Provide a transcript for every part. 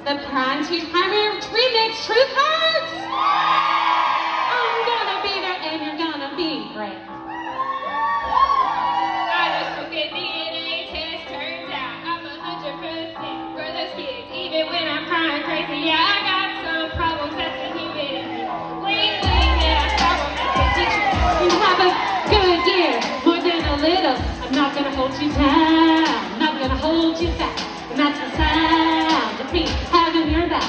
The Prime Teach Primary Remix Truth Hurts! I'm gonna be there and you're gonna be great. I just took a DNA test, turns out I'm 100% for those kids. Even when I'm crying crazy, yeah, I got some problems, that's a human. Bling, bling, yeah, problem, that's a teacher. You have a good year, more than a little. I'm not gonna hold you down, I'm not gonna hold you back. And that's the sound of me having your back.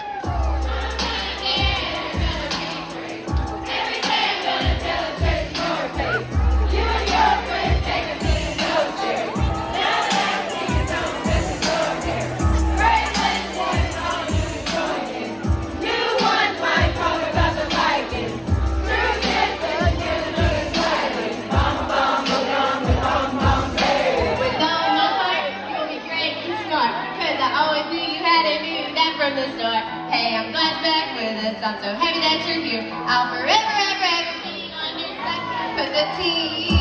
From the start. Hey, I'm glad you're back with us. I'm so happy that you're here. I'll forever, ever, ever be on your side. Put the T